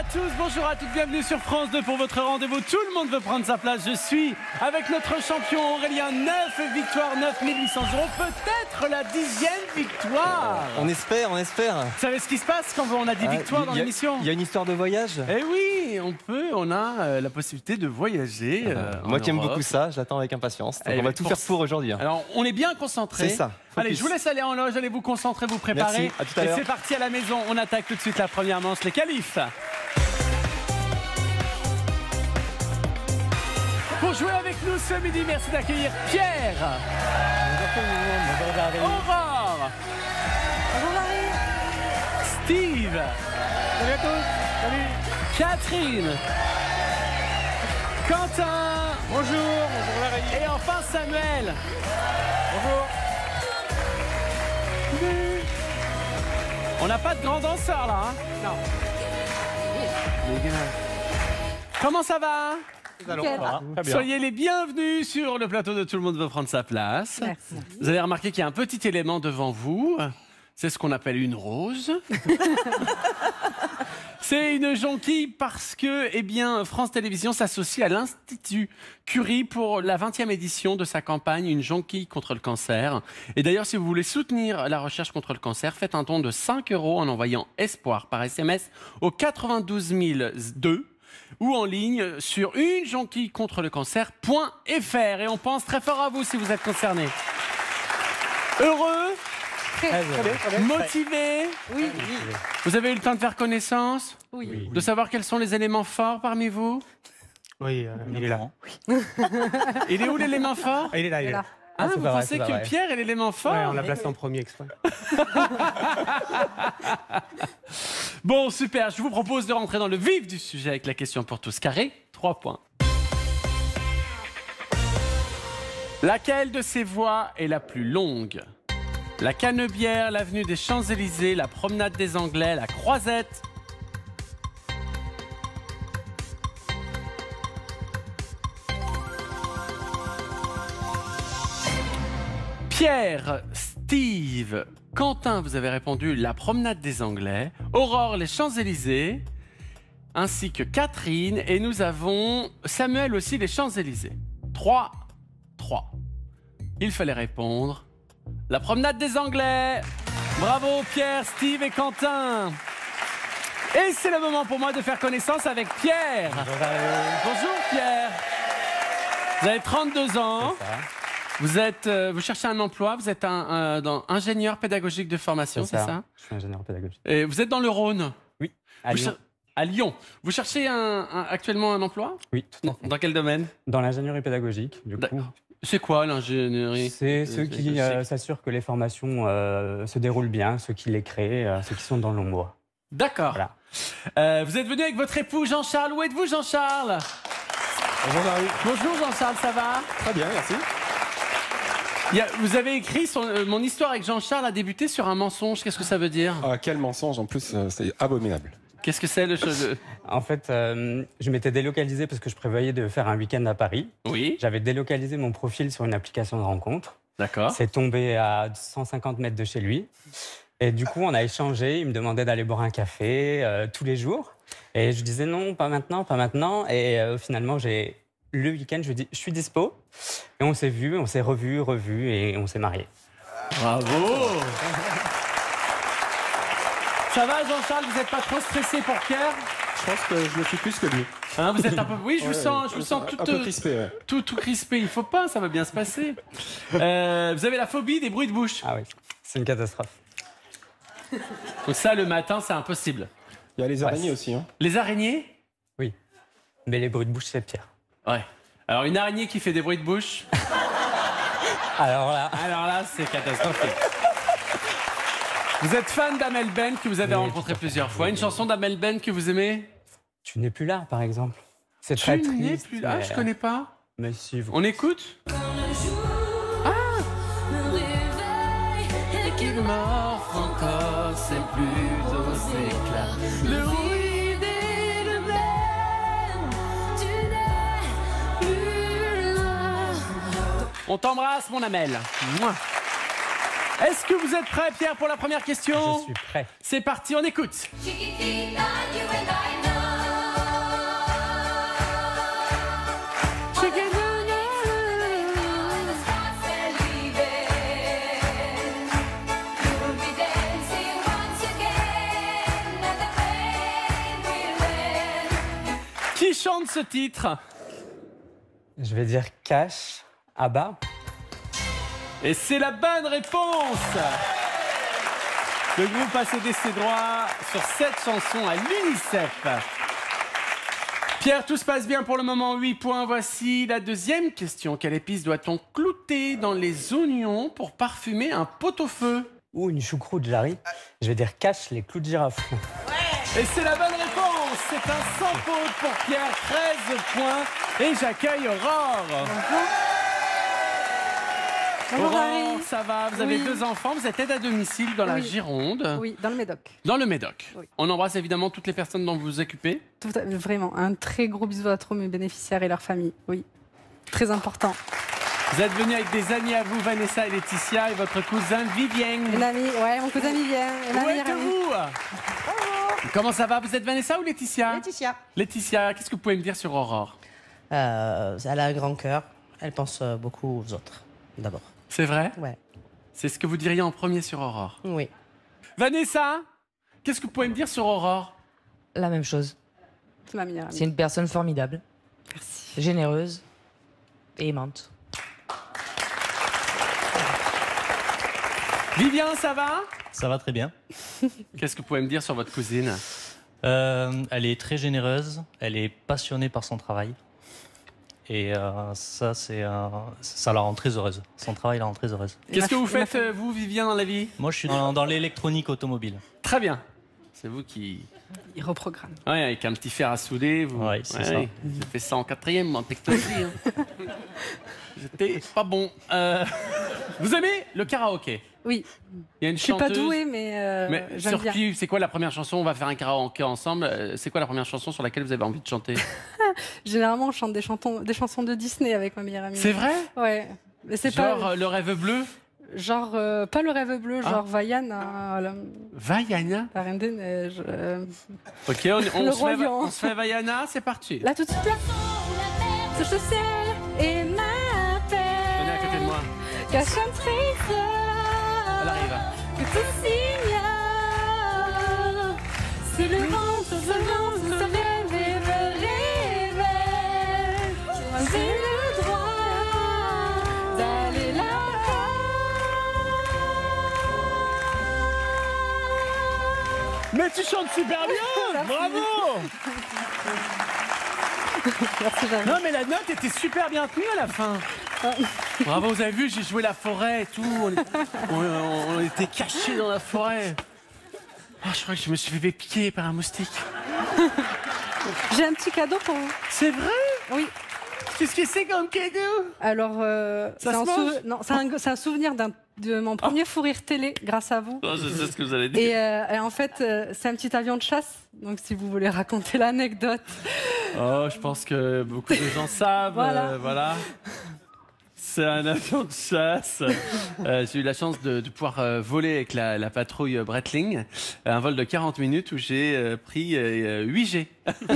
à tous, bonjour à toutes, bienvenue sur France 2 pour votre rendez-vous. Tout le monde veut prendre sa place. Je suis avec notre champion Aurélien. 9 victoires, 9 800 €. Peut-être la 10e victoire. On espère, on espère. Vous savez ce qui se passe quand on a 10 victoires dans l'émission? Il y a une histoire de voyage. Eh oui, on a la possibilité de voyager. Moi qui aime beaucoup ça, j'attends avec impatience. Donc on va tout faire pour aujourd'hui. Alors, on est bien concentré. C'est ça. Allez, je vous laisse aller en loge, allez vous concentrer, vous préparer. Merci, à tout à l'heure. Et c'est parti à la maison, on attaque tout de suite la première manche, les qualifs. Pour jouer avec nous ce midi, merci d'accueillir Pierre. Bonjour tout le monde, bonjour David. Aurore. Bonjour Marie. Steve. Salut à tous. Salut. Catherine. Quentin. Bonjour, bonjour Marie. Et enfin Samuel. Bonjour. On n'a pas de grand danseur là, hein? Non. Comment ça va? Très bien. Soyez les bienvenus sur le plateau de Tout le monde veut prendre sa place. Merci. Vous avez remarqué qu'il y a un petit élément devant vous. C'est ce qu'on appelle une rose. C'est une jonquille parce que, eh bien, France Télévisions s'associe à l'Institut Curie pour la 20e édition de sa campagne Une jonquille contre le cancer. Et d'ailleurs, si vous voulez soutenir la recherche contre le cancer, faites un don de 5 € en envoyant espoir par SMS au 92 002 ou en ligne sur unejonquillecontreLecancer.fr. Et on pense très fort à vous si vous êtes concerné. Heureux? Très bien. Motivé? Oui. Vous avez eu le temps de faire connaissance? Oui. De savoir quels sont les éléments forts parmi vous? Oui, il est là. Il est où l'élément fort? Il est là, il est là. Ah, c'est vous pas vrai, pensez c'est pas que vrai. Pierre est l'élément fort? Ouais, on l'a placé en premier exprès. Bon, super. Je vous propose de rentrer dans le vif du sujet avec la question pour tous. Carré, 3 points. Laquelle de ces voies est la plus longue? La Canebière, l'avenue des Champs-Élysées, la promenade des Anglais, la Croisette. Pierre, Steve, Quentin, vous avez répondu la promenade des Anglais. Aurore, les Champs-Élysées, ainsi que Catherine. Et nous avons Samuel aussi, les Champs-Élysées. 3. Il fallait répondre la promenade des Anglais. Bravo Pierre, Steve et Quentin. Et c'est le moment pour moi de faire connaissance avec Pierre. Bonjour Pierre. Vous avez 32 ans. Vous cherchez un emploi, vous êtes ingénieur pédagogique de formation, c'est ça? Je suis ingénieur pédagogique. Et vous êtes dans le Rhône? Oui, à Lyon. À Lyon. Vous cherchez actuellement un emploi? Oui, tout à fait. Dans quel domaine? Dans l'ingénierie pédagogique, du coup. D'accord. C'est quoi l'ingénierie? C'est ceux qui s'assurent que les formations se déroulent bien, ceux qui les créent, ceux qui sont dans l'ombre. D'accord. Voilà. Vous êtes venu avec votre époux Jean-Charles. Où êtes-vous Jean-Charles? Bonjour Marie. Bonjour Jean-Charles, ça va? Très bien, merci. Vous avez écrit mon histoire avec Jean-Charles a débuté sur un mensonge. Qu'est-ce que ça veut dire? Ah, quel mensonge, en plus, c'est abominable. Qu'est-ce que c'est le chose? En fait, je m'étais délocalisé parce que je prévoyais de faire un week-end à Paris. Oui. J'avais délocalisé mon profil sur une application de rencontre. D'accord. C'est tombé à 150 mètres de chez lui. Et du coup, on a échangé. Il me demandait d'aller boire un café tous les jours. Et je disais non, pas maintenant, pas maintenant. Et finalement, le week-end, je lui ai dit, je suis dispo. Et on s'est vu, on s'est revu et on s'est mariés. Bravo. Ça va Jean-Charles, vous n'êtes pas trop stressé pour Pierre? Je pense que je me suis plus que lui. Hein, vous êtes un peu... Oui, je vous sens tout, un peu crispé, ouais. tout crispé. Il faut pas, ça va bien se passer. Vous avez la phobie des bruits de bouche. Ah oui, c'est une catastrophe. Donc ça, le matin, c'est impossible. Il y a les araignées aussi. Hein. Les araignées? Oui, mais les bruits de bouche, c'est pire. Ouais. Alors, une araignée qui fait des bruits de bouche... Alors là, c'est catastrophique. Vous êtes fan d'Amel Ben, que vous avez rencontré plusieurs fois. Une chanson d'Amel Ben que vous aimez? Tu n'es plus là, par exemple. C'est très Tu n'es triste. plus là, mais- je connais pas. Mais si, vous... On écoute? Qu'il m'offre encore ses plus beaux éclats. Le bruit des rebelles, tu n'es plus là. On t'embrasse, mon Amel. Mouah. Est-ce que vous êtes prêt, Pierre, pour la première question? Je suis prêt. C'est parti, on écoute. Chiquitita, you and I know. chante ce titre? Je vais dire Cash, ABBA. Et c'est la bonne réponse. Le groupe a cédé ses droits sur cette chanson à l'UNICEF. Pierre, tout se passe bien pour le moment, 8 points. Voici la deuxième question. Quelle épice doit-on clouter dans les oignons pour parfumer un pot-au-feu? Ou une choucroute, Jarry. Je vais dire Cash, les clous de girofle. Et c'est la bonne réponse. C'est un sans faute pour Pierre, 13 points. Et j'accueille Aurore. Bonjour, Aurore, Harry. ça va? Vous avez Oui. 2 enfants, vous êtes aide à domicile dans la Oui. Gironde. Oui, dans le Médoc. Dans le Médoc. Oui. On embrasse évidemment toutes les personnes dont vous vous occupez. Vraiment, un très gros bisou à tous mes bénéficiaires et leurs familles. Oui, très important. Vous êtes venus avec des amis à vous, Vanessa et Laetitia, et votre cousin Vivien. Une amie, ouais, mon cousin Vivien. Et ma Où meilleure amie. êtes-vous? Comment ça va? Vous êtes Vanessa ou Laetitia? Laetitia. Laetitia, qu'est-ce que vous pouvez me dire sur Aurore? Elle a un grand cœur. Elle pense beaucoup aux autres, d'abord. C'est vrai? Ouais. C'est ce que vous diriez en premier sur Aurore. Oui. Vanessa, qu'est-ce que vous pouvez me dire sur Aurore? La même chose. C'est ma meilleure amie. C'est une personne formidable, Merci. généreuse et aimante. Vivien, ça va? Ça va très bien. Qu'est-ce que vous pouvez me dire sur votre cousine? Elle est très généreuse, elle est passionnée par son travail. Et ça la rend très heureuse. Son travail la rend très heureuse. Qu'est-ce que vous Et ma faites, vous, Vivien, dans la vie? Moi, je suis dans l'électronique automobile. Très bien. C'est vous qui... Il reprogramme. Ouais, avec un petit fer à souder. Vous... Ouais, c'est ça. J'ai fait ça en 4e, en technologie. Hein. J'étais pas bon. Vous aimez le karaoké? Oui, Il y a une je suis pas chanteuse... douée, mais Mais j'aime sur bien. qui, c'est quoi la première chanson? On va faire un karaoké ensemble. C'est quoi la première chanson sur laquelle vous avez envie de chanter? Généralement, on chante des chansons de Disney avec ma meilleure amie. C'est vrai? Ouais. Mais c'est Genre pas Le Rêve Bleu? genre pas le rêve bleu, Ah. genre Vaiana, Vaiana? la Reine des Neiges. Ok, on Le se Roi fait, Lion. on se fait Vaiana, c'est parti. Là tout de suite là. Ce je sais et Venez à côté de m'appelle moi. qu'à chanter Elle arrive. que tout signale. C'est le vent, se rêve et me réveille. Moi j'ai le droit d'aller là. Mais tu chantes super bien. Bravo. Merci, Jeanne. Non mais la note était super bien tenue à la fin. Bravo, vous avez vu, j'ai joué la forêt et tout. On était cachés dans la forêt. Ah, je crois que je me suis fait piquer par un moustique. J'ai un petit cadeau pour vous. C'est vrai? Oui. Qu'est-ce que c'est comme cadeau? Alors, Ça c'est se mange non, c'est un souvenir de mon premier fou rire télé, grâce à vous. Oh, je sais ce que vous allez dire. Et en fait, c'est un petit avion de chasse. Donc, si vous voulez raconter l'anecdote. Oh, je pense que beaucoup de gens savent. Voilà. Voilà. C'est un avion de chasse. J'ai eu la chance de pouvoir voler avec la patrouille Breitling. Un vol de 40 minutes où j'ai pris 8G.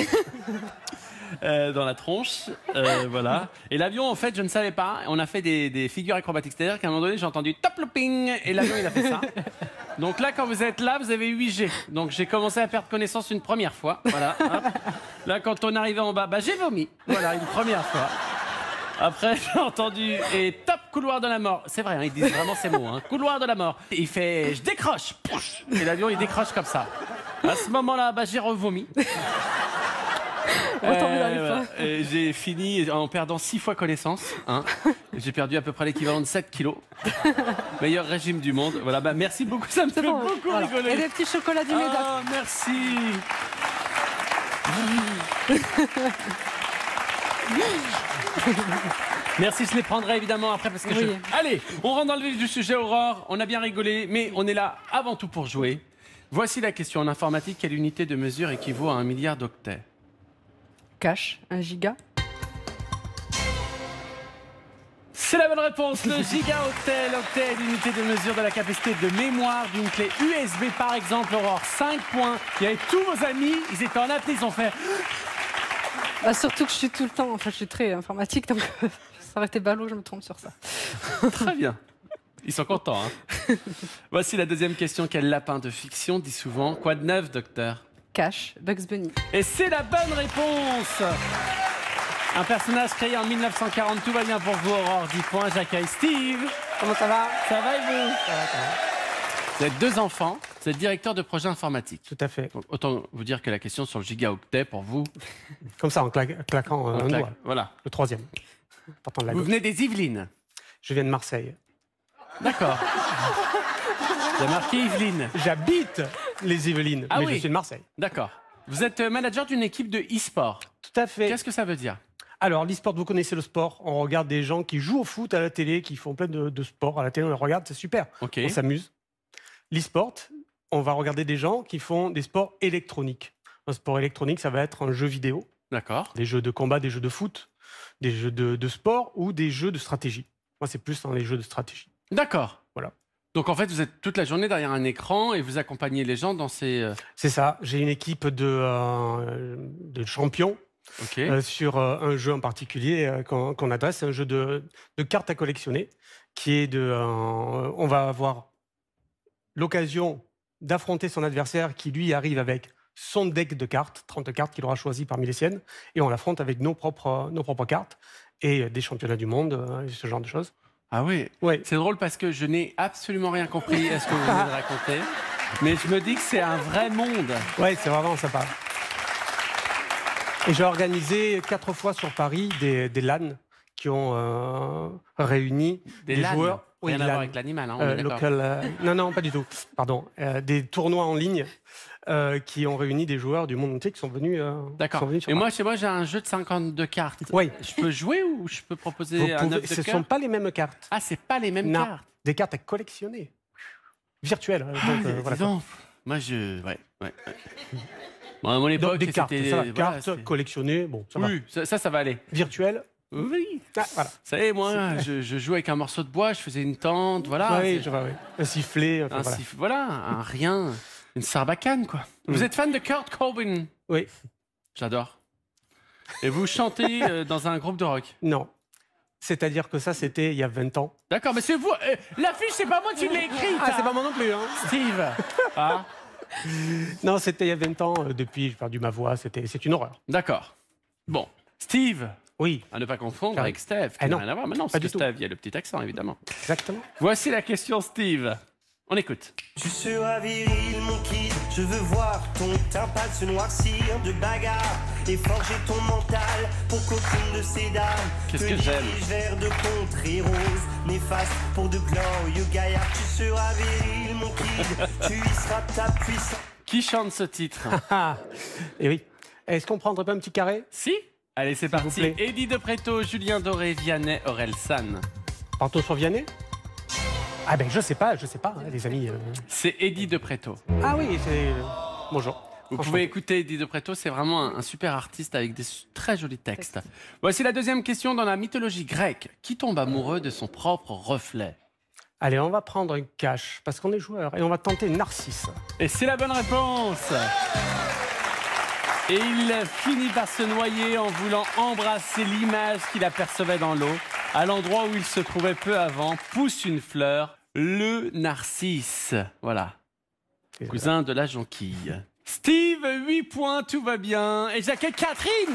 Dans la tronche, voilà. Et l'avion, en fait, je ne savais pas. On a fait des figures acrobatiques. C'est-à-dire qu'à un moment donné, j'ai entendu top looping et l'avion, il a fait ça. Donc là, quand vous êtes là, vous avez 8G. Donc j'ai commencé à perdre connaissance une première fois. Voilà. Hop. Là, quand on arrivait en bas, j'ai vomi. Voilà, une première fois. Après, j'ai entendu et top couloir de la mort. C'est vrai, hein, ils disent vraiment ces mots. Hein. Couloir de la mort. Et il fait je décroche. Et l'avion, il décroche comme ça. À ce moment-là, j'ai revomi. Retombé dans les Voilà. pommes. Et j'ai fini en perdant 6 fois connaissance. Hein. J'ai perdu à peu près l'équivalent de 7 kilos. Meilleur régime du monde. Voilà, merci beaucoup, ça me fait C'est bon, beaucoup voilà. rigoler. Et des petits chocolats du Médoc. Ah, merci. Merci, je les prendrai évidemment après parce que Oui. Allez, on rentre dans le vif du sujet, Aurore. On a bien rigolé, mais on est là avant tout pour jouer. Voici la question en informatique. Quelle unité de mesure équivaut à 1 milliard d'octets? Cache, 1 giga. C'est la bonne réponse, le gigaoctet. L'octet est l'unité de mesure de la capacité de mémoire d'une clé USB, par exemple. Aurore, 5 points. Il y avait tous vos amis, ils étaient en apnée, ils ont fait... Bah, surtout que je suis tout le temps, enfin je suis très informatique, donc ça aurait été ballot, je me trompe sur ça. Très bien. Ils sont contents, hein. Voici la deuxième question. Quel lapin de fiction dit souvent quoi de neuf, docteur? Cash, Bugs Bunny. Et c'est la bonne réponse. Un personnage créé en 1940. Tout va bien pour vous, Aurore. 10 points. J'accueille Steve. Comment ça va? Ça va et vous? Vous êtes 2 enfants. Vous êtes directeur de projet informatique. Tout à fait. Donc, autant vous dire que la question sur le gigaoctet, pour vous... Comme ça, en claquant un doigt. Voilà. Le 3e. Partant de la Vous gauche. venez des Yvelines. Je viens de Marseille. D'accord. Vous avez marqué Yvelines. J'habite les Yvelines, Ah mais oui. je suis de Marseille. D'accord. Vous êtes manager d'une équipe de e-sport. Tout à fait. Qu'est-ce que ça veut dire? Alors, l'e-sport, vous connaissez le sport. On regarde des gens qui jouent au foot à la télé, qui font plein de sports à la télé. On les regarde, c'est super. Ok. On s'amuse. L'e-sport, on va regarder des gens qui font des sports électroniques. Un sport électronique, ça va être un jeu vidéo, D'accord. des jeux de combat, des jeux de foot, des jeux de sport ou des jeux de stratégie. Moi, c'est plus dans les jeux de stratégie. D'accord. Voilà. Donc en fait, vous êtes toute la journée derrière un écran et vous accompagnez les gens dans ces... C'est ça. J'ai une équipe de champions Ok. sur un jeu en particulier qu'on adresse. C'est un jeu de cartes à collectionner qui est on va avoir l'occasion d'affronter son adversaire qui, lui, arrive avec son deck de cartes, 30 cartes qu'il aura choisies parmi les siennes, et on l'affronte avec nos propres cartes et des championnats du monde, ce genre de choses. Ah oui. Ouais. C'est drôle parce que je n'ai absolument rien compris à ce que vous venez de raconter. Mais je me dis que c'est un vrai monde. Ouais, c'est vraiment sympa. Et j'ai organisé 4 fois sur Paris des LAN qui ont réuni Des des LAN. joueurs. Rien à LAN. voir avec l'animal, hein, on est d'accord. Non, pas du tout. Pardon. Des tournois en ligne qui ont réuni des joueurs du monde entier qui sont venus. D'accord. Et moi, chez moi, j'ai un jeu de 52 cartes. Oui. Je peux jouer ou je peux proposer un œuf de ce ne cœur? sont pas les mêmes cartes. Ah, c'est pas les mêmes Non. cartes. Des cartes à collectionner. Virtuelles. Donc, voilà. Dis donc, moi, ouais. Bon, à mon époque, Donc, des cartes, c'était... ça va. voilà, Cartes c'est- collectionnées, bon, ça va. Oui, ça va aller. Virtuelles, Oui. voilà. Vous savez, moi, je jouais avec un morceau de bois, je faisais une tente, voilà. oui, c'est- je vois, oui. Un sifflet, enfin, un voilà. voilà, un rien, une sarbacane, quoi. Vous êtes fan de Kurt Cobain? Oui. J'adore. Et vous chantez dans un groupe de rock? Non. C'est-à-dire que ça, c'était il y a 20 ans. D'accord, mais c'est vous. L'affiche, c'est pas moi qui l'ai écrite. Ah, c'est pas moi non plus, hein. Steve. Ah, Non, c'était il y a 20 ans. Depuis, j'ai perdu ma voix. C'est une horreur. d'accord. Bon, Steve. Oui, À ne pas confondre Carré. avec Steve, qui Ah n'a non, rien à voir. Mais non, pas parce que du tout. Steve, il y a le petit accent, évidemment. exactement. Voici la question, Steve. On écoute. Tu seras viril, mon kid. Je veux voir ton teint pâle se noircir de bagarre et forger ton mental pour qu'aucune de ces dames Qu'est-ce te que j'aime. dirige vers de contrées roses néfastes pour de glorieux gaillards. Tu seras viril, mon kid. Tu y seras ta puissance. Qui chante ce titre? Ah, et oui. Est-ce qu'on prendrait pas un petit carré? Si. Allez, c'est vous parti. plaît. Eddie De Pretto, Julien Doré, Vianney, Aurel San. Partons sur Vianney? Ah ben, je sais pas, hein, les amis. C'est Eddie De Pretto. Ah oui, c'est... Bonjour. Vous Enchanté. pouvez écouter Eddie De Pretto, c'est vraiment un super artiste avec des très jolis textes. Voici la deuxième question. Dans la mythologie grecque, qui tombe amoureux de son propre reflet? Allez, on va prendre un cash, parce qu'on est joueur, et on va tenter Narcisse. Et c'est la bonne réponse. Et il finit par se noyer en voulant embrasser l'image qu'il apercevait dans l'eau. À l'endroit où il se trouvait peu avant, pousse une fleur, le narcisse. Voilà, cousin de la jonquille. Steve, 8 points, tout va bien. Et j'accueille Catherine.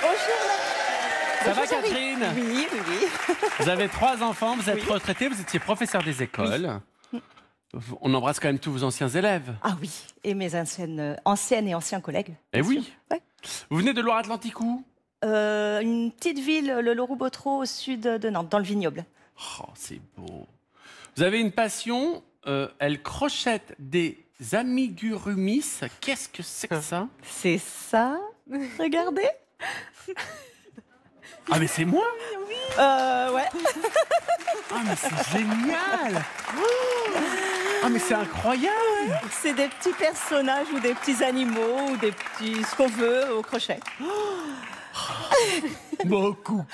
Ça va, Catherine? Oui. Vous avez 3 enfants, vous êtes retraitée, vous étiez professeur des écoles. On embrasse quand même tous vos anciens élèves. Ah oui, et mes anciennes et anciens collègues. Eh bien oui. sûr. Ouais. Vous venez de Loire-Atlantique où? Une petite ville, le Loroux-Botreau, au sud de Nantes, dans le vignoble. Oh, c'est beau. Vous avez une passion, elle crochette des amigurumis. Qu'est-ce que c'est que ça? C'est ça. Regardez. Ah, mais c'est moi? Ouais. Ah, mais c'est génial! Ah, mais c'est incroyable! C'est des petits personnages ou des petits animaux ou des petits... ce qu'on veut au crochet. Beaucoup.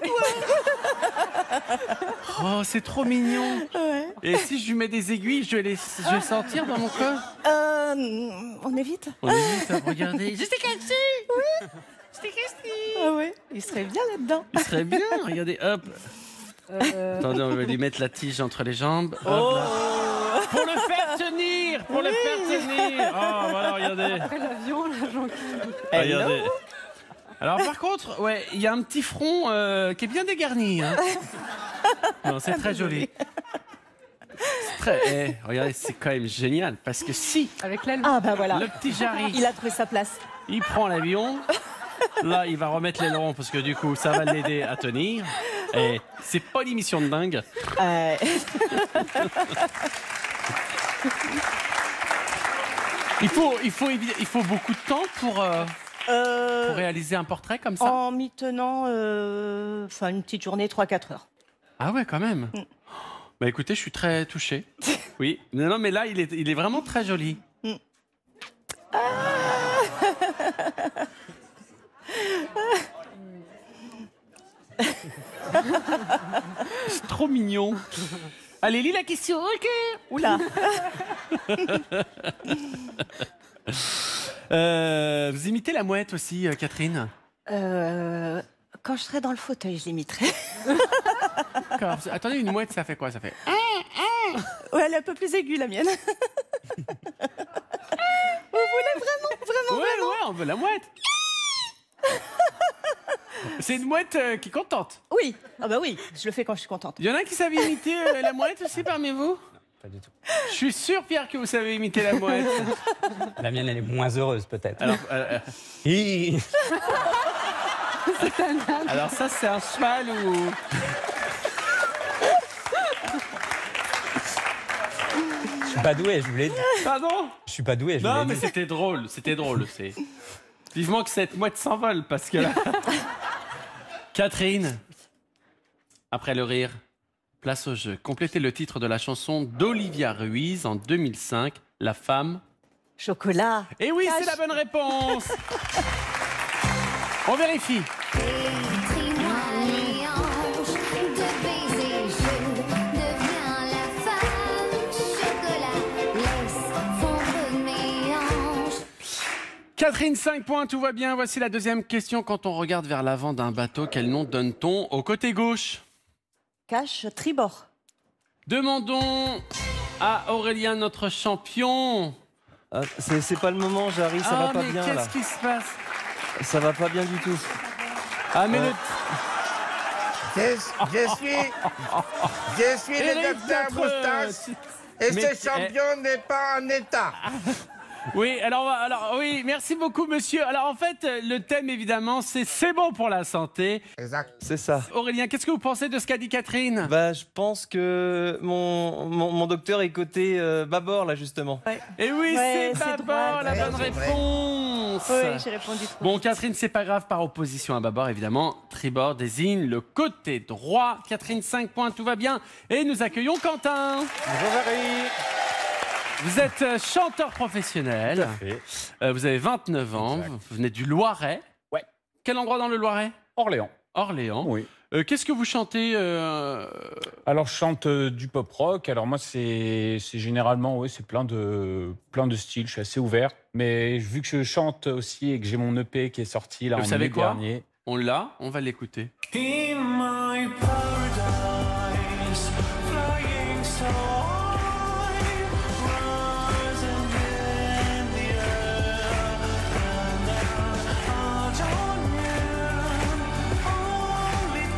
Oh, c'est trop mignon. Ouais. Et si je lui mets des aiguilles, je vais les sentir dans mon corps? On évite. On évite, regardez. Je t'ai caché! Oui. Je t'ai caché! Ah ouais, il serait bien là-dedans. Il serait bien, regardez, hop. Attendez, on va lui mettre la tige entre les jambes. Hop, là. Pour le faire tenir. Pour le faire tenir. Oh, voilà, regardez. Après l'avion, là, j'en Regardez. Alors par contre, ouais, il y a un petit front qui est bien dégarni. Hein. Non, c'est très joli. C'est très. Regardez, c'est quand même génial parce que si. Avec l'aile. Ah bah voilà. Le petit Jarry. Il a trouvé sa place. Il prend l'avion. Là, il va remettre l'aileron parce que du coup, ça va l'aider à tenir. Et c'est pas une émission de dingue. Il faut beaucoup de temps pour réaliser un portrait comme ça. En m'y tenant, une petite journée, 3-4 heures. Ah ouais, quand même. Bah écoutez, je suis très touché. Oui. Non, mais là, il est vraiment très joli. C'est trop mignon. Allez, lis la question. Ok. Oula. Vous imitez la mouette aussi, Catherine? Quand je serai dans le fauteuil, je l'imiterai. D'accord. Attendez, une mouette, ça fait quoi? Ça fait... Ouais, elle est un peu plus aiguë, la mienne. Vous voulez vraiment? Ouais, on veut la mouette. C'est une mouette qui est contente. Oui. Ah bah oui, je le fais quand je suis contente. Il y en a qui savent imiter la mouette aussi parmi vous? Pas du tout. Je suis sûr, Pierre, que vous savez imiter la mouette. La mienne, elle est moins heureuse, peut-être. Alors, Hi. alors ça, c'est un cheval ou... Je suis pas doué, je vous l'ai dit. Pardon? Je suis pas doué, je vous Non, l'ai mais dit. c'était drôle, c'était drôle. Vivement que cette mouette s'envole, parce que là... Catherine, après le rire, place au jeu. Complétez le titre de la chanson d'Olivia Ruiz en 2005, La femme... Chocolat. Et oui, Cache. c'est la bonne réponse. On vérifie. Catherine, 5 points, tout va bien. Voici la deuxième question. Quand on regarde vers l'avant d'un bateau, quel nom donne-t-on au côté gauche? Cache tribord. Demandons à Aurélien, notre champion. Ah, c'est pas le moment, Jarry, ça va pas mais bien là. qu'est-ce qui se passe? Ça va pas bien du tout. Ah, mais Je suis le Éric, docteur notre- Moustache et Mais- ce champion n'est pas en état. Oui, alors oui, merci beaucoup, monsieur. Alors en fait, le thème évidemment, c'est bon pour la santé. Exact. C'est ça. Aurélien, qu'est-ce que vous pensez de ce qu'a dit Catherine? Bah, je pense que mon docteur est côté bâbord là justement. Et oui, Ouais, c'est c'est Babord, droit. la Ouais, bonne c'est vrai. réponse. Oui, j'ai répondu trop. Bon, Catherine, c'est pas grave, par opposition à Babord, évidemment. Tribord désigne le côté droit. Catherine, 5 points, tout va bien. Et nous accueillons Quentin. Bonjour, Jarry. Vous êtes chanteur professionnel. Vous avez 29 ans. Exact. Vous venez du Loiret. Ouais. Quel endroit dans le Loiret? Orléans. Orléans. Oui. Qu'est-ce que vous chantez Alors, je chante du pop rock. Alors, moi, c'est généralement, oui, c'est plein de styles. Je suis assez ouvert. Mais vu que je chante aussi et que j'ai mon EP qui est sorti là Vous en savez mai quoi dernier. On l'a, on va l'écouter. In my paradise, flying so high, rising in the air, and I don't need only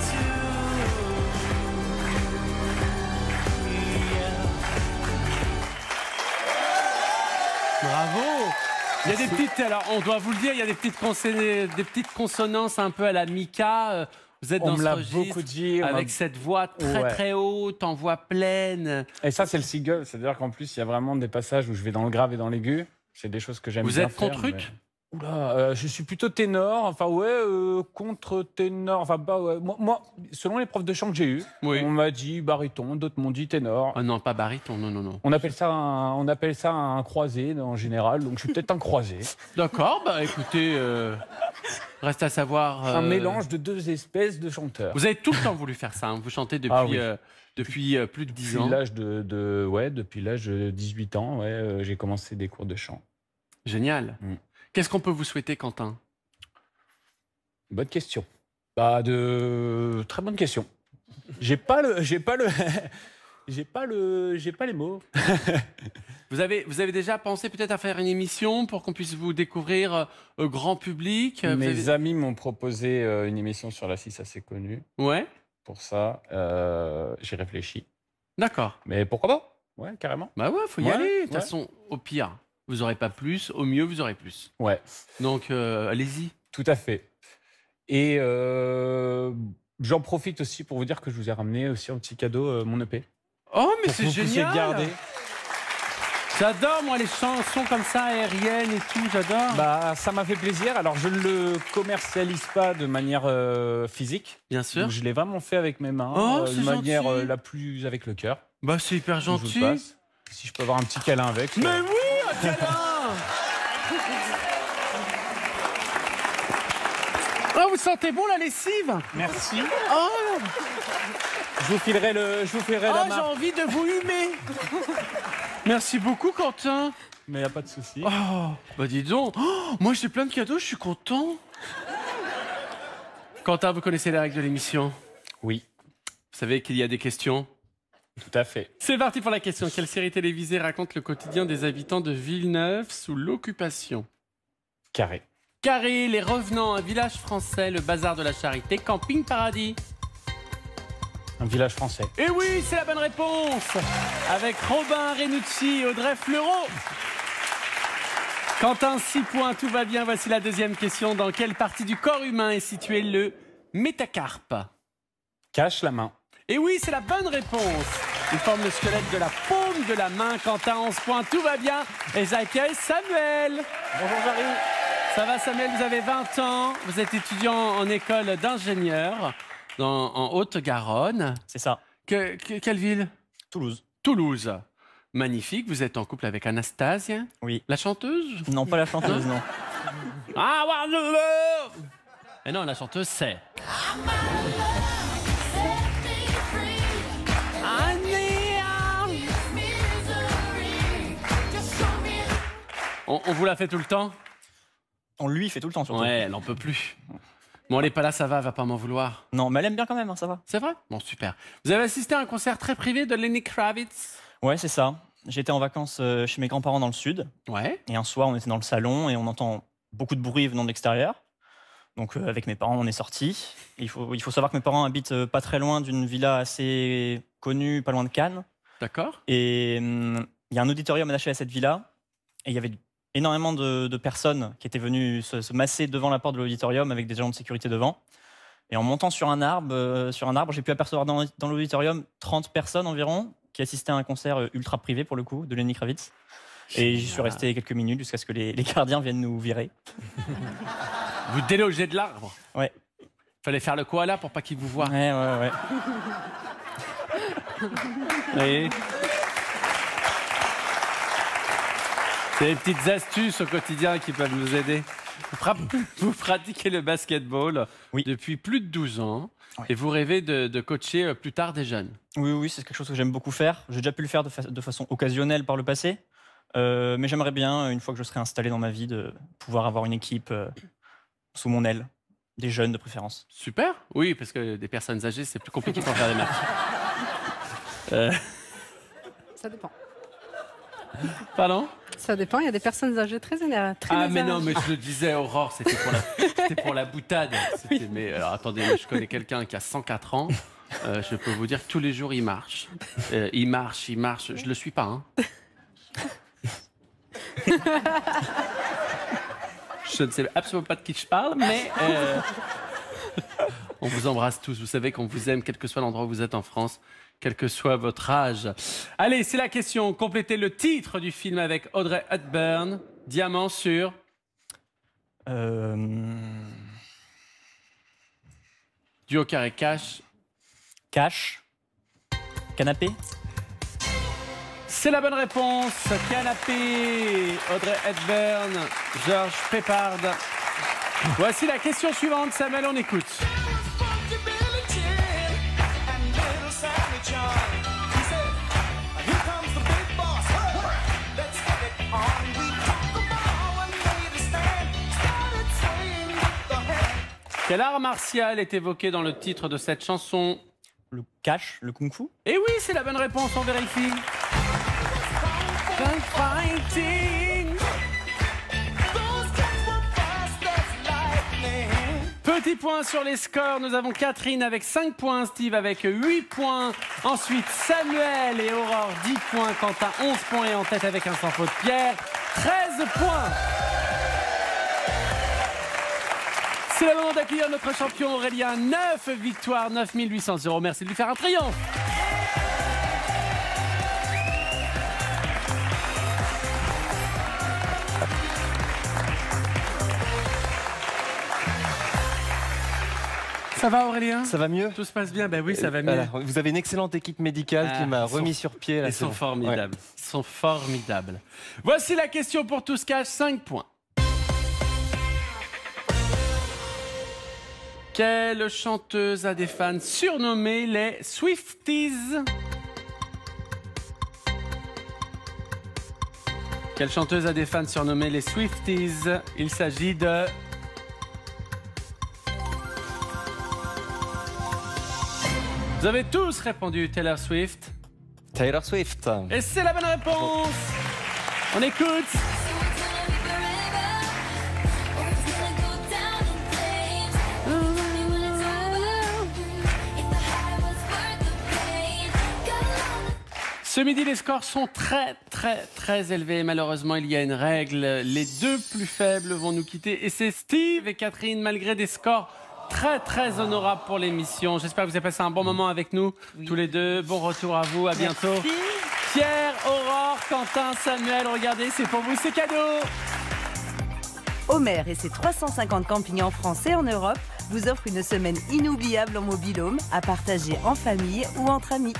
Bravo. Il y a des petites, alors on doit vous le dire, il y a des petites consonances un peu à la Mika. Vous êtes On dans me ce l'a registre beaucoup dit. avec cette voix très Ouais. très haute, en voix pleine. Et ça, c'est le single. C'est-à-dire qu'en plus, il y a vraiment des passages où je vais dans le grave et dans l'aigu. C'est des choses que j'aime bien Vous êtes faire, contre-ut? mais- Oula, je suis plutôt ténor. Enfin, ouais, contre-ténor. Enfin, bah, ouais. Moi, selon les profs de chant que j'ai eus, Oui. on m'a dit baryton, d'autres m'ont dit ténor. Oh non, pas baryton, non, non, non. On appelle ça un croisé en général, donc je suis peut-être un croisé. D'accord, bah écoutez, reste à savoir. Un mélange de deux espèces de chanteurs. Vous avez tout le temps voulu faire ça, hein. Vous chantez depuis, Ah oui. depuis plus de 10 Depuis ans. l'âge depuis l'âge de 18 ans, ouais, j'ai commencé des cours de chant. Génial. Mm. Qu'est-ce qu'on peut vous souhaiter, Quentin? Bonne question. Très bonne question. J'ai pas le J'ai pas les mots. Vous avez déjà pensé peut-être à faire une émission pour qu'on puisse vous découvrir grand public? Mes amis m'ont proposé une émission sur la 6 assez connue. Ouais. Pour ça, j'ai réfléchi. D'accord. Mais pourquoi pas? Ouais, carrément. Bah ouais, faut y aller. De toute façon, au pire, vous aurez pas plus. Au mieux, vous aurez plus. Ouais. Donc, allez-y. Tout à fait. Et j'en profite aussi pour vous dire que je vous ai ramené aussi un petit cadeau, mon EP. Oh, mais pour c'est que vous puissiez génial! garder. J'adore, moi, les chansons comme ça, aériennes et tout, j'adore. Bah, ça m'a fait plaisir. Alors, je ne le commercialise pas de manière physique. Bien sûr. Donc, je l'ai vraiment fait avec mes mains, Oh, de c'est manière gentil. la plus avec le cœur. Bah, c'est hyper Donc, je vous gentil. le passe. Si je peux avoir un petit câlin avec. Mais oui, un câlin! Oh, vous sentez bon la lessive? Merci. Oh, Je vous filerai la j'ai main. envie de vous humer. Merci beaucoup, Quentin. Mais il n'y a pas de souci. Oh, bah dis donc. Oh, moi, j'ai plein de cadeaux, je suis content. Quentin, vous connaissez les règles de l'émission? Oui. Vous savez qu'il y a des questions? Tout à fait. C'est parti pour la question. Quelle série télévisée raconte le quotidien des habitants de Villeneuve sous l'occupation? Carré. Carré, Les Revenants, un village français, le bazar de la Charité, Camping Paradis. Un village français. Et oui, c'est la bonne réponse. Avec Robin Renucci, Audrey Fleurot. Quentin, 6 points, tout va bien. Voici la deuxième question. Dans quelle partie du corps humain est situé le métacarpe? Cache la main. Et oui, c'est la bonne réponse. Il forme le squelette de la paume de la main. Quentin, 11 points, tout va bien. Et j'accueille Samuel. Bonjour Jarry. Ça va Samuel, vous avez 20 ans. Vous êtes étudiant en école d'ingénieur en Haute-Garonne. C'est ça. Quelle ville? Toulouse. Toulouse. Magnifique. Vous êtes en couple avec Anastasia? Oui. La chanteuse? Non, pas la chanteuse, non. Ah, ouais, mais non, la chanteuse, c'est... On vous la fait tout le temps? On lui fait tout le temps, surtout. Ouais, elle n'en peut plus. Bon, elle n'est pas là, ça va, elle va pas m'en vouloir. Non, mais elle aime bien quand même, hein, ça va. C'est vrai? Bon, super. Vous avez assisté à un concert très privé de Lenny Kravitz? Ouais, c'est ça. J'étais en vacances chez mes grands-parents dans le sud. Ouais. Et un soir, on était dans le salon et on entend beaucoup de bruit venant de l'extérieur. Donc, avec mes parents, on est sortis. Il faut savoir que mes parents habitent pas très loin d'une villa assez connue, pas loin de Cannes. D'accord. Et il y a un auditorium attaché à cette villa. Et il y avait énormément de personnes qui étaient venues se masser devant la porte de l'auditorium avec des agents de sécurité devant. Et en montant sur un arbre, j'ai pu apercevoir dans l'auditorium 30 personnes environ qui assistaient à un concert ultra privé pour le coup de Lenny Kravitz. Et j'y suis resté quelques minutes jusqu'à ce que les gardiens viennent nous virer. Vous délogez de l'arbre? Ouais. Fallait faire le koala pour pas qu'il vous voie. Ouais. Oui. C'est des petites astuces au quotidien qui peuvent nous aider. Vous pratiquez le basketball depuis plus de 12 ans et vous rêvez de coacher plus tard des jeunes. Oui, c'est quelque chose que j'aime beaucoup faire. J'ai déjà pu le faire de façon occasionnelle par le passé. Mais j'aimerais bien, une fois que je serai installé dans ma vie, de pouvoir avoir une équipe sous mon aile. Des jeunes de préférence. Super. Oui, parce que des personnes âgées, c'est plus compliqué pour faire des matchs. Ça dépend. Pardon? Ça dépend, il y a des personnes âgées très énergiques. Mais non, mais je le disais, Aurore, c'était pour la boutade. Mais alors, attendez, moi, je connais quelqu'un qui a 104 ans. Je peux vous dire que tous les jours, il marche. Il marche. Je le suis pas, hein. Je ne sais absolument pas de qui je parle, mais on vous embrasse tous. Vous savez qu'on vous aime, quel que soit l'endroit où vous êtes en France, quel que soit votre âge. Allez, c'est la question. Complétez le titre du film avec Audrey Hepburn. Diamant sur... Duo carré cash. Cash. Canapé. C'est la bonne réponse. Canapé. Audrey Hepburn. Georges Peppard. Voici la question suivante. Samuel, on écoute. Quel art martial est évoqué dans le titre de cette chanson? Le catch, le kung-fu. Et oui, c'est la bonne réponse, on vérifie. Fighting. Petit point sur les scores, nous avons Catherine avec 5 points, Steve avec 8 points, ensuite Samuel et Aurore 10 points, Quentin 11 points et en tête avec un sans faute Pierre 13 points. C'est le moment d'accueillir notre champion Aurélien, 9 victoires, 9 800 €, merci de lui faire un triomphe. Ça va Aurélien? Ça va mieux? Tout se passe bien? Ben oui, ça va mieux. Voilà. Vous avez une excellente équipe médicale qui m'a remis sur pied. Là, ils sont formidables. Ouais. Ils sont formidables. Voici la question pour tous cash, 5 points. Quelle chanteuse a des fans surnommés les Swifties? Quelle chanteuse a des fans surnommés les Swifties? Il s'agit de... Vous avez tous répondu Taylor Swift. Taylor Swift. Et c'est la bonne réponse. On écoute. Ce midi, les scores sont très élevés. Malheureusement, il y a une règle. Les deux plus faibles vont nous quitter. Et c'est Steve et Catherine, malgré des scores très honorable pour l'émission. J'espère que vous avez passé un bon moment avec nous, tous les deux. Bon retour à vous, à bientôt. Merci. Pierre, Aurore, Quentin, Samuel, regardez, c'est pour vous, c'est cadeau. Homer et ses 350 campings en France et en Europe vous offrent une semaine inoubliable en mobil-home à partager en famille ou entre amis.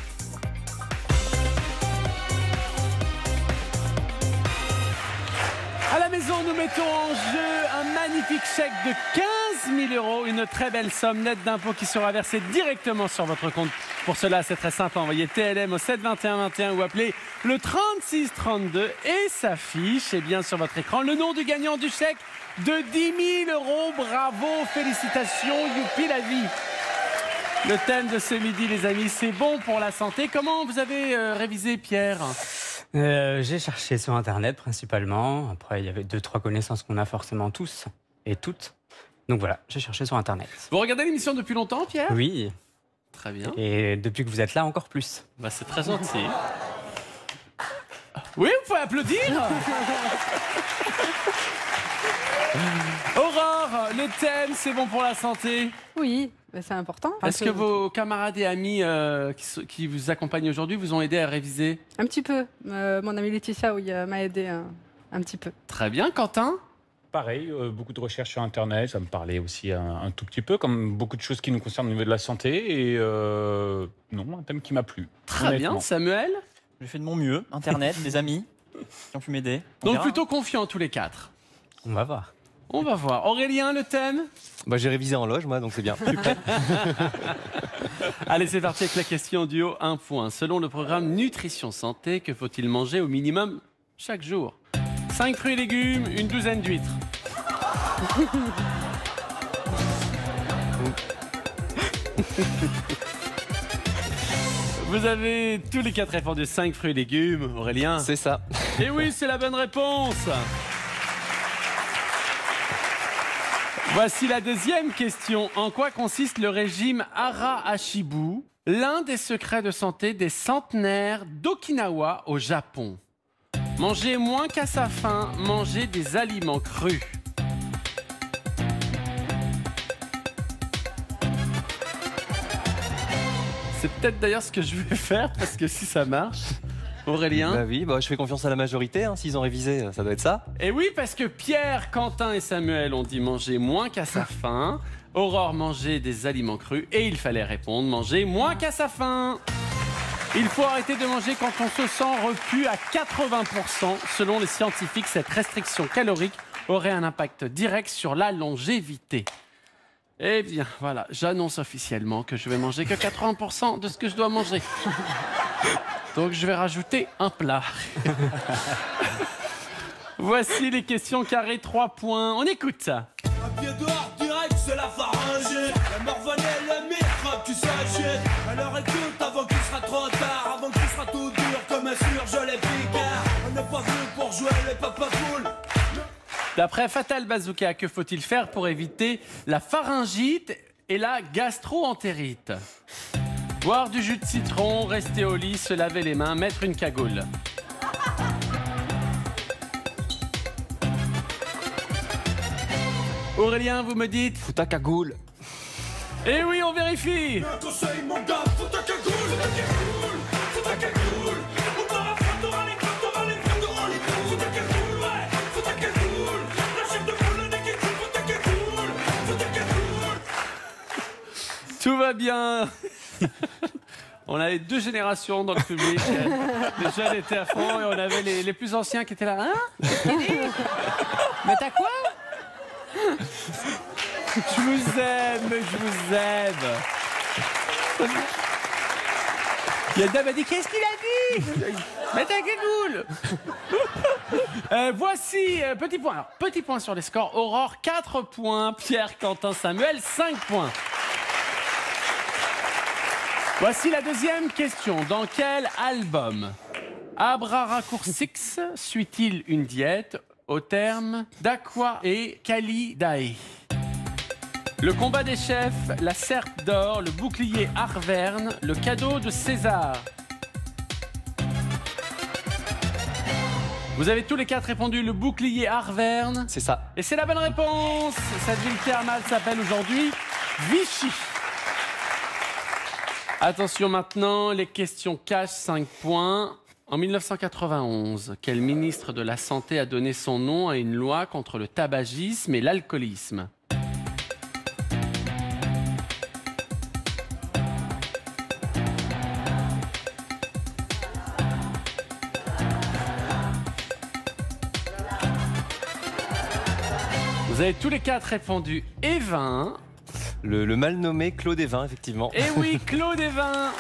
À la maison, nous mettons en jeu un magnifique chèque de 15 000 €, une très belle somme nette d'impôts qui sera versée directement sur votre compte. Pour cela, c'est très simple, envoyez TLM au 7 21 21 ou appelez le 36 32 et s'affiche bien sur votre écran le nom du gagnant du chèque de 10 000 €. Bravo, félicitations, youpi la vie. Le thème de ce midi, les amis, c'est bon pour la santé. Comment vous avez révisé, Pierre ? J'ai cherché sur Internet principalement. Après, il y avait 2-3 connaissances qu'on a forcément tous et toutes. Donc voilà, j'ai cherché sur Internet. Vous regardez l'émission depuis longtemps, Pierre ? Oui. Très bien. Et depuis que vous êtes là, encore plus. Bah, c'est très gentil. Oui, vous pouvez applaudir. Aurore, le thème, c'est bon pour la santé. Oui, c'est important. Est-ce que vos camarades et amis qui vous accompagnent aujourd'hui vous ont aidé à réviser ? Un petit peu. Mon amie Laetitia, oui, m'a aidé un petit peu. Très bien, Quentin ? Pareil, beaucoup de recherches sur Internet, ça me parlait aussi un tout petit peu, comme beaucoup de choses qui nous concernent au niveau de la santé. Et non, un thème qui m'a plu. Très bien, Samuel ? J'ai fait de mon mieux, Internet, des amis qui ont pu m'aider. Donc plutôt confiants tous les quatre. On va voir. On va voir. Aurélien, le thème ? Bah, j'ai révisé en loge, moi, donc c'est bien. Je suis prêt. Allez, c'est parti avec la question du haut 1 point. Selon le programme Nutrition Santé, que faut-il manger au minimum chaque jour ? 5 fruits et légumes, une douzaine d'huîtres. Vous avez tous les quatre répondu 5 fruits et légumes, Aurélien. C'est ça. Et oui, c'est la bonne réponse. Voici la deuxième question. En quoi consiste le régime Ara-Hashibu, l'un des secrets de santé des centenaires d'Okinawa au Japon ? Manger moins qu'à sa faim, manger des aliments crus. C'est peut-être d'ailleurs ce que je vais faire, parce que si ça marche, Aurélien. Bah oui, bah, je fais confiance à la majorité, hein, s'ils ont révisé, ça doit être ça. Et oui, parce que Pierre, Quentin et Samuel ont dit manger moins qu'à sa faim, Aurore manger des aliments crus, et il fallait répondre manger moins qu'à sa faim. Il faut arrêter de manger quand on se sent repu à 80%. Selon les scientifiques, cette restriction calorique aurait un impact direct sur la longévité. Eh bien, voilà, j'annonce officiellement que je vais manger que 80% de ce que je dois manger. Donc, je vais rajouter un plat. Voici les questions carrées 3 points. On écoute ça. Un pied dehors direct, c'est la pharyngée. La morvonnée, le micro, que tu s'achètes. Alors écoute avant qu'il sera trop tard, avant qu'il sera tout dur comme un surgelé Picard. On n'est pas venu pour jouer les papa poules. D'après Fatal Bazooka, que faut-il faire pour éviter la pharyngite et la gastro-entérite? Boire du jus de citron, rester au lit, se laver les mains, mettre une cagoule. Aurélien, vous me dites? Fous ta cagoule. Eh oui, on vérifie. Un conseil mon gars, fous ta cagoule, fous ta cagoule, fous ta cagoule. On t'aura fait, t'auras les coups, t'auras les coups, t'auras les coups. Fous ta cagoule, ouais, fous ta cagoule. La chef de poule, le nez qui coule, fous ta cagoule, fous ta cagoule. Tout va bien. On avait 2 générations dans le public. Les jeunes étaient à fond et on avait les plus anciens qui étaient là. Hein? Mais t'as quoi? Je vous aime, je vous aime. Il y a une dame qui a dit, qu'est-ce qu'il a dit? Mais ta cagoule. Voici, petit point. Alors, petit point sur les scores. Aurore, 4 points. Pierre, Quentin, Samuel, 5 points. Voici la deuxième question. Dans quel album Abraracourcix suit-il une diète au terme d'Aqua et Calidae? Le combat des chefs, la serpe d'or, le bouclier Arverne, le cadeau de César. Vous avez tous les 4 répondu le bouclier Arverne. C'est ça. Et c'est la bonne réponse. Cette ville thermale s'appelle aujourd'hui Vichy. Attention maintenant, les questions cash, 5 points. En 1991, quel ministre de la Santé a donné son nom à une loi contre le tabagisme et l'alcoolisme? Vous avez tous les 4 répondu Evin. Le mal nommé Claude Evin, effectivement. Eh oui, Claude Evin.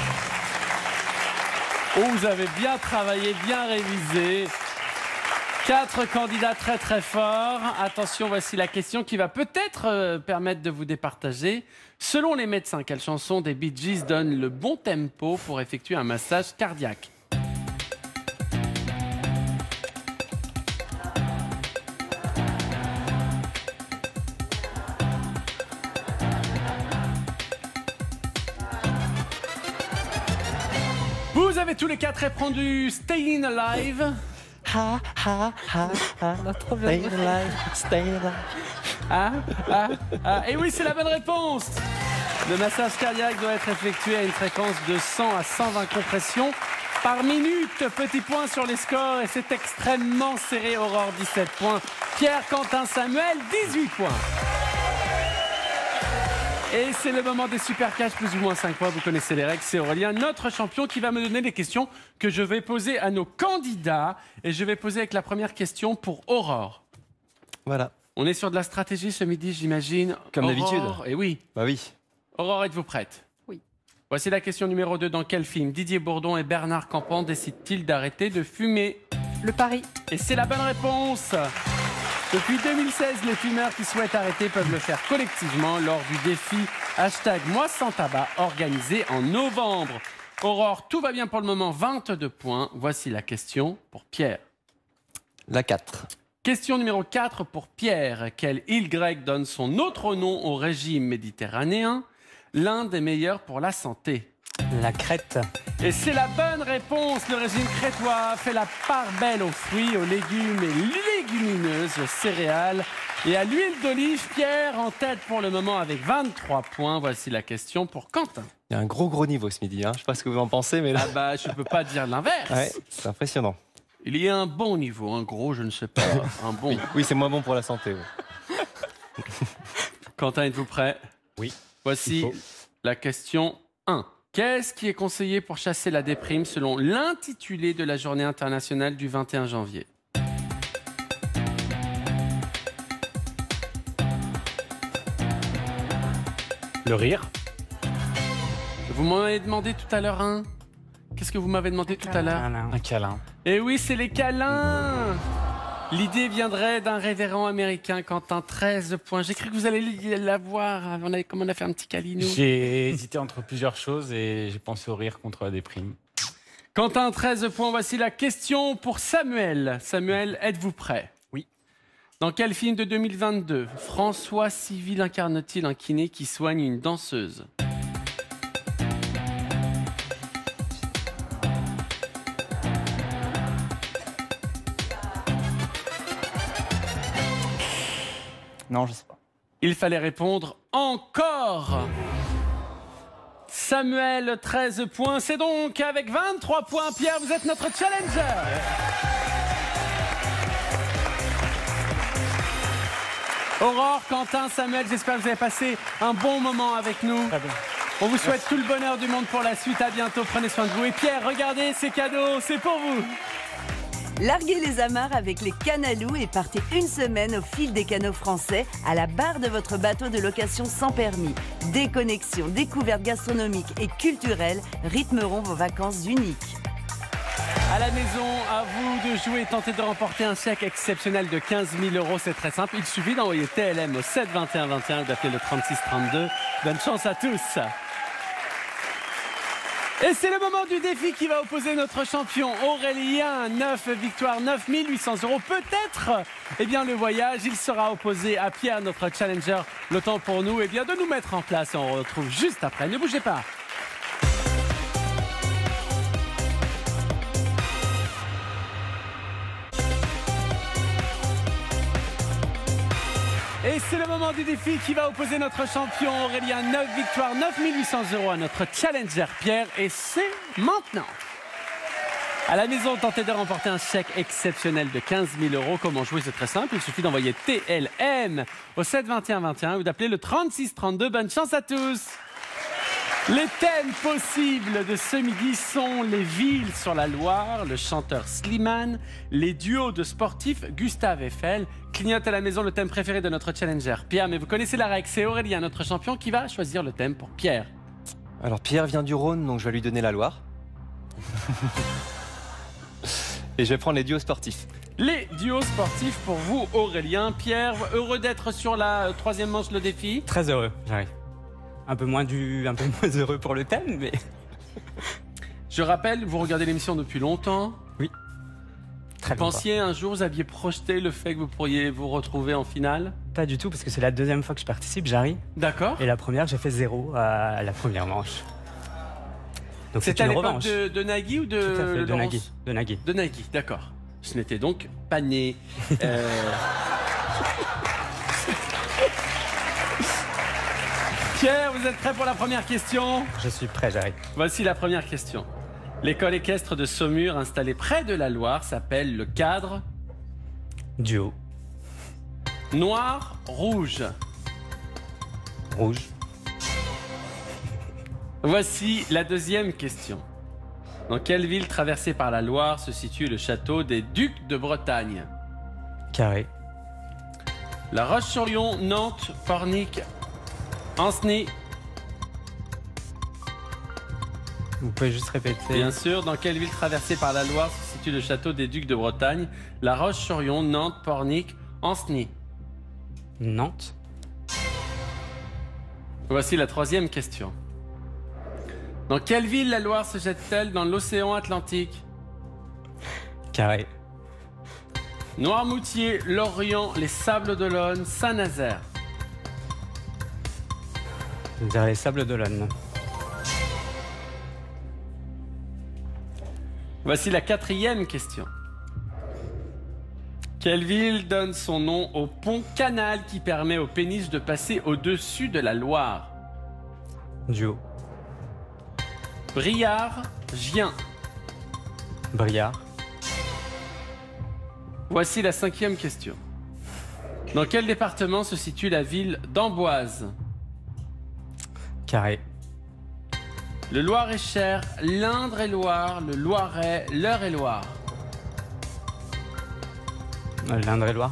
Oh, vous avez bien travaillé, bien révisé. 4 candidats très très forts. Attention, voici la question qui va peut-être permettre de vous départager. Selon les médecins, quelle chanson des Bee Gees donne le bon tempo pour effectuer un massage cardiaque? Vous avez tous les 4 répondu Staying Alive. Ha, ha, ha, ha. Stay alive, stay alive. Et oui, c'est la bonne réponse. Le massage cardiaque doit être effectué à une fréquence de 100 à 120 compressions par minute. Petit point sur les scores et c'est extrêmement serré. Aurore, 17 points. Pierre, Quentin, Samuel, 18 points. Et c'est le moment des super cash, plus ou moins 5 points. Vous connaissez les règles, c'est Aurélien, notre champion, qui va me donner les questions que je vais poser à nos candidats. Et je vais poser avec la première question pour Aurore. Voilà. On est sur de la stratégie ce midi, j'imagine. Comme d'habitude. Et oui. Bah oui. Aurore, êtes-vous prête? Oui. Voici la question numéro 2. Dans quel film Didier Bourdon et Bernard Campan décident-ils d'arrêter de fumer? Le pari. Et c'est la bonne réponse. Depuis 2016, les fumeurs qui souhaitent arrêter peuvent le faire collectivement lors du défi #Moi sans tabac organisé en novembre. Aurore, tout va bien pour le moment, 22 points. Voici la question pour Pierre. La 4. Question numéro 4 pour Pierre. Quelle île grecque donne son autre nom au régime méditerranéen, l'un des meilleurs pour la santé? La Crète. Et c'est la bonne réponse. Le régime crétois fait la part belle aux fruits, aux légumes et légumineuses, aux céréales et à l'huile d'olive. Pierre en tête pour le moment avec 23 points. Voici la question pour Quentin. Il y a un gros niveau ce midi. Hein. Je ne sais pas ce que vous en pensez, mais là... Ah bah, je ne peux pas dire l'inverse. Ouais, c'est impressionnant. Il y a un bon niveau, un gros, je ne sais pas, un bon. Oui, c'est moins bon pour la santé. Oui. Quentin, êtes-vous prêt? Oui. Voici la question 1. Qu'est-ce qui est conseillé pour chasser la déprime selon l'intitulé de la journée internationale du 21 janvier? Le rire. Vous m'avez demandé tout à l'heure un. Qu'est-ce que vous m'avez demandé tout à l'heure? Un câlin. Eh oui, c'est les câlins. L'idée viendrait d'un révérend américain, Quentin, 13 points. J'ai cru que vous allez l'avoir, comme on a fait un petit câlinou. J'ai hésité entre plusieurs choses et j'ai pensé au rire contre la déprime. Quentin, 13 points. Voici la question pour Samuel. Samuel, êtes-vous prêt? Oui. Dans quel film de 2022 François Civil incarne-t-il un kiné qui soigne une danseuse? Non, je sais pas. Il fallait répondre encore. Samuel, 13 points. C'est donc avec 23 points. Pierre, vous êtes notre challenger. Aurore, Quentin, Samuel, j'espère que vous avez passé un bon moment avec nous. On vous souhaite tout le bonheur du monde pour la suite. À bientôt, prenez soin de vous. Et Pierre, regardez ces cadeaux, c'est pour vous. Larguez les amarres avec les Canalou et partez une semaine au fil des canaux français à la barre de votre bateau de location sans permis. Déconnexion, découvertes gastronomiques et culturelles rythmeront vos vacances uniques. À la maison, à vous de jouer et tenter de remporter un chèque exceptionnel de 15 000 €. C'est très simple. Il suffit d'envoyer TLM au 7 21 21 ou d'appeler le 36 32. Bonne chance à tous. Et c'est le moment du défi qui va opposer notre champion Aurélien. 9 victoires, 9 800 €. Peut-être, eh bien, le voyage, il sera opposé à Pierre, notre challenger. Le temps pour nous, eh bien, de nous mettre en place. On retrouve juste après. Ne bougez pas. Et c'est le moment du défi qui va opposer notre champion Aurélien. 9 victoires, 9 800 € à notre challenger Pierre. Et c'est maintenant. À la maison, tentez de remporter un chèque exceptionnel de 15 000 €. Comment jouer? C'est très simple. Il suffit d'envoyer TLM au 7 21 21 ou d'appeler le 36 32. Bonne chance à tous. Les thèmes possibles de ce midi sont les villes sur la Loire, le chanteur Slimane, les duos de sportifs Gustave Eiffel. Clignote à la maison le thème préféré de notre challenger Pierre, mais vous connaissez la règle, c'est Aurélien, notre champion, qui va choisir le thème pour Pierre. Alors Pierre vient du Rhône, donc je vais lui donner la Loire. Et je vais prendre les duos sportifs. Les duos sportifs pour vous, Aurélien. Pierre, heureux d'être sur la troisième manche, le défi? Très heureux, j'arrive. Un peu moins heureux pour le thème, mais... Je rappelle, vous regardez l'émission depuis longtemps. Oui. Très Vous pensiez un jour, vous aviez projeté le fait que vous pourriez vous retrouver en finale? Pas du tout, parce que c'est la deuxième fois que je participe, j'arrive. D'accord. Et la première, j'ai fait 0 à la première manche. Donc c'est C'était à une l'époque revanche. de Nagui ou de Tout à fait, de Laurence? Nagui. De Nagui. De Nagui, d'accord. Ce n'était donc pas né. Pierre, vous êtes prêt pour la première question? Je suis prêt, j'arrive. Voici la première question. L'école équestre de Saumur, installée près de la Loire, s'appelle le cadre Duo. Noir, rouge. Rouge. Voici la deuxième question. Dans quelle ville traversée par la Loire se situe le château des Ducs de Bretagne? Carré. La Roche-sur-Yon, Nantes, Pornic, Ancenis. Vous pouvez juste répéter. Bien sûr, dans quelle ville traversée par la Loire se situe le château des Ducs de Bretagne? La Roche-sur-Yon, Nantes, Pornic, Ancenis. Nantes. Voici la troisième question. Dans quelle ville la Loire se jette-t-elle dans l'océan Atlantique? Carré. Noirmoutier, Lorient, les Sables d'Olonne, Saint-Nazaire. Je dirais les Sables d'Olonne. Voici la quatrième question. Quelle ville donne son nom au pont canal qui permet aux péniches de passer au-dessus de la Loire? Duo. Briard, Gien. Briard. Voici la cinquième question. Dans quel département se situe la ville d'Amboise? Carré. Le Loir-et-Cher, l'Indre-et-Loire, le Loiret, l'Eure-et-Loire. L'Indre-et-Loire.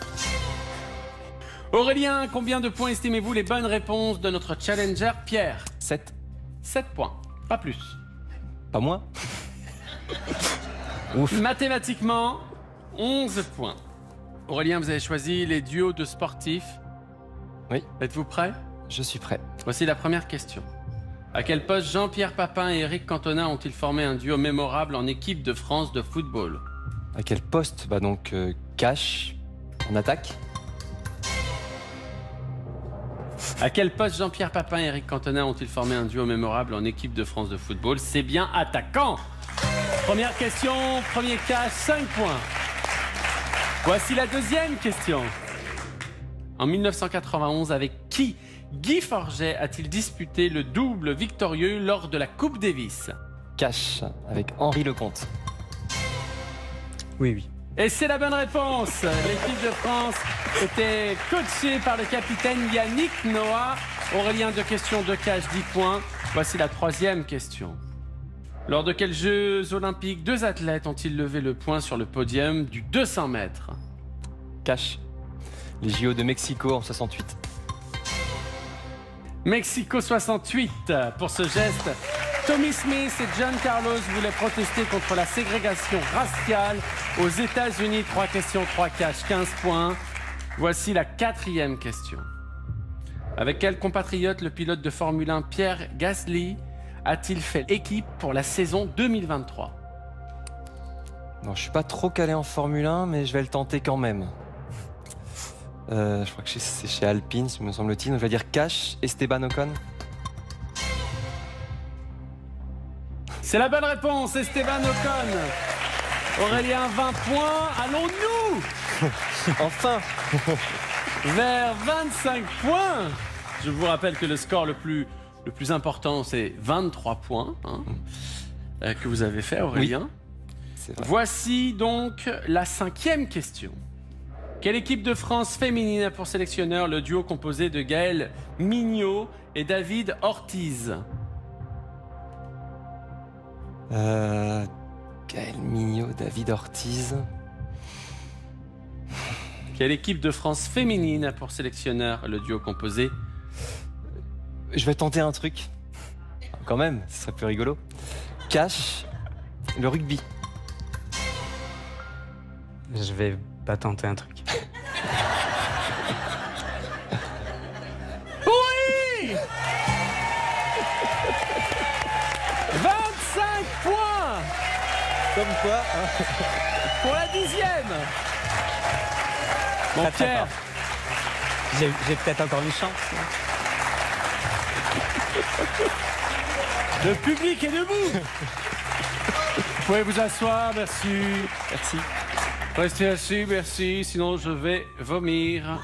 Aurélien, combien de points estimez-vous les bonnes réponses de notre challenger Pierre? 7. 7 points, pas plus. Pas moins. Ouf. Mathématiquement, 11 points. Aurélien, vous avez choisi les duos de sportifs. Oui. Êtes-vous prêt? Je suis prêt. Voici la première question. À quel poste Jean-Pierre Papin et Éric Cantona ont-ils formé un duo mémorable en équipe de France de football? À quel poste? Bah donc cash en attaque. À quel poste Jean-Pierre Papin et Éric Cantona ont-ils formé un duo mémorable en équipe de France de football? C'est bien attaquant. Première question, premier cash, 5 points. Voici la deuxième question. En 1991, avec qui Guy Forget a-t-il disputé le double victorieux lors de la Coupe Davis? Cash avec Henri Lecomte. Oui. Et c'est la bonne réponse. L'équipe de France était coachée par le capitaine Yannick Noah. Aurélien, 2 questions, 2 cash, 10 points. Voici la troisième question. Lors de quels Jeux Olympiques 2 athlètes ont-ils levé le point sur le podium du 200 mètres? Cash. Les JO de Mexico en 68. Mexico 68. Pour ce geste, Tommy Smith et John Carlos voulaient protester contre la ségrégation raciale aux États-Unis. 3 questions, 3 cash, 15 points. Voici la quatrième question. Avec quel compatriote le pilote de Formule 1 Pierre Gasly a-t-il fait équipe pour la saison 2023? Non, je suis pas trop calé en Formule 1, mais je vais le tenter quand même. Je crois que c'est chez Alpine, me semble-t-il. Je vais dire cash, Esteban Ocon. C'est la bonne réponse, Esteban Ocon. Aurélien, 20 points. Allons-nous enfin vers 25 points. Je vous rappelle que le score le plus important, c'est 23 points que vous avez fait, Aurélien. Oui, voici donc la 5e question. Quelle équipe de France féminine a pour sélectionneur le duo composé de Gaël Mignot et David Ortiz? Gaël Mignot, David Ortiz. Quelle équipe de France féminine a pour sélectionneur le duo composé? Je vais tenter un truc. Quand même, ce serait plus rigolo. Cash, le rugby. Je vais pas tenter un truc. Oui 25 points. Comme quoi pour la 10e. Bon, Très, très Pierre. J'ai peut-être encore une chance. Le public est debout. Vous pouvez vous asseoir, merci. Merci. Restez assis, merci, sinon je vais vomir.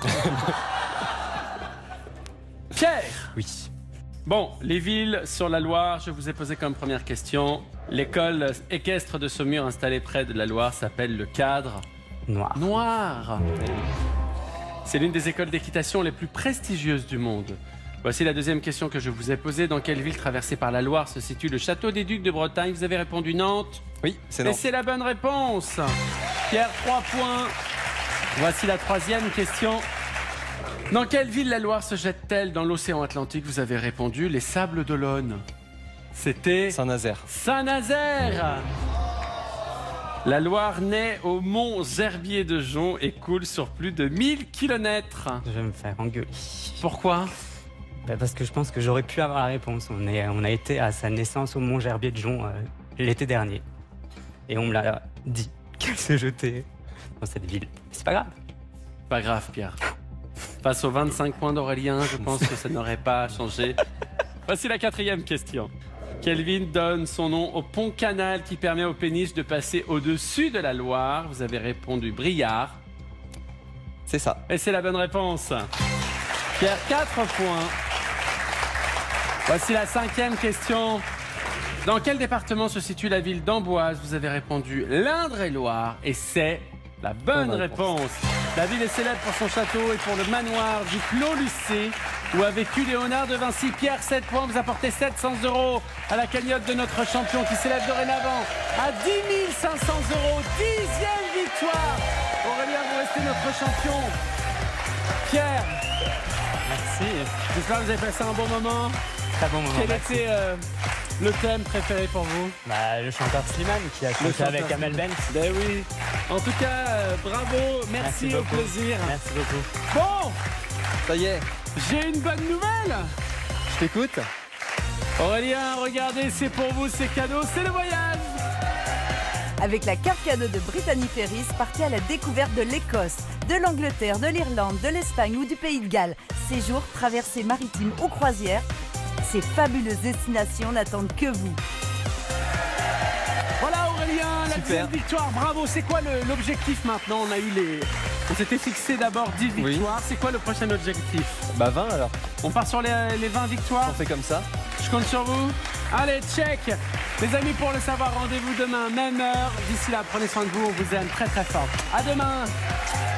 Pierre. Oui. Bon, les villes sur la Loire, je vous ai posé comme première question. L'école équestre de Saumur installée près de la Loire s'appelle le Cadre Noir. C'est l'une des écoles d'équitation les plus prestigieuses du monde. Voici la deuxième question que je vous ai posée. Dans quelle ville traversée par la Loire se situe le château des Ducs de Bretagne? Vous avez répondu Nantes. Oui, c'est Nantes. Et c'est la bonne réponse. Pierre, 3 points. Voici la troisième question. Dans quelle ville la Loire se jette-t-elle dans l'océan Atlantique? Vous avez répondu les Sables d'Olonne. C'était Saint-Nazaire. Saint-Nazaire. La Loire naît au mont Zerbier de Jonc et coule sur plus de 1000 km. Je vais me faire engueuler. Pourquoi? Parce que je pense que j'aurais pu avoir la réponse. On a été à sa naissance au mont Gerbier de Jonc l'été dernier. Et on me l'a dit qu'elle se jetait dans cette ville. C'est pas grave. Pas grave, Pierre. Face aux 25 points d'Aurélien, je pense que ça n'aurait pas changé. Voici la quatrième question. Quelle ville donne son nom au pont canal qui permet aux péniches de passer au-dessus de la Loire? Vous avez répondu Briard. C'est ça. Et c'est la bonne réponse. Pierre, 4 points. Voici la cinquième question. Dans quel département se situe la ville d'Amboise? Vous avez répondu l'Indre-et-Loire. Et c'est la bonne réponse. La ville est célèbre pour son château et pour le manoir du Clos Lucé, où a vécu Léonard de Vinci. Pierre, 7 points. Vous apportez 700 € à la cagnotte de notre champion qui s'élève dorénavant à 10 500 €. 10e victoire. Aurélien, vous restez notre champion. Pierre. Merci. J'espère que vous avez passé un bon moment. Très bon moment. Quel était Le thème préféré pour vous? Bah, le chanteur Slimane qui a chanté avec Amel Bent. Ben oui. En tout cas, bravo, merci, au beaucoup. plaisir. Merci beaucoup. Bon, Ça y est, j'ai une bonne nouvelle. je t'écoute. Aurélien, regardez, c'est pour vous, c'est cadeau, c'est le voyage. Avec la carte cadeau de Brittany Ferries, partez à la découverte de l'Écosse, de l'Angleterre, de l'Irlande, de l'Espagne ou du Pays de Galles. Séjours, traversées maritimes ou croisières, ces fabuleuses destinations n'attendent que vous. Voilà Aurélien, la Super. 10e victoire, bravo. C'est quoi l'objectif maintenant? On s'était fixé d'abord 10 Oui. victoires. C'est quoi le prochain objectif? Bah 20 alors, On part sur les 20 victoires. on fait comme ça. Je compte sur vous. Allez, check. Les amis, pour le savoir, rendez-vous demain, même heure. D'ici là, prenez soin de vous. On vous aime très très fort. À demain.